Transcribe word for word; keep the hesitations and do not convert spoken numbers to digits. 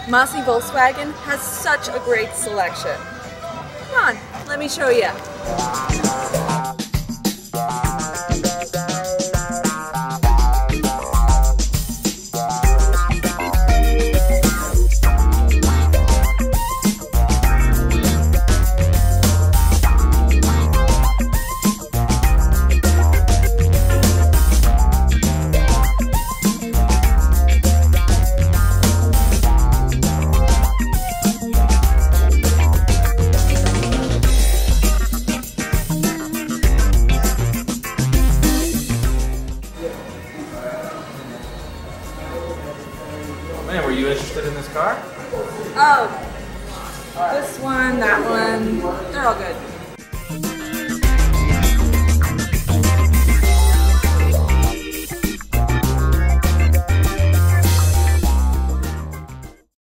Mossy Volkswagen has such a great selection. Come on, let me show you. Man, were you interested in this car? Oh, this one, that one, they're all good.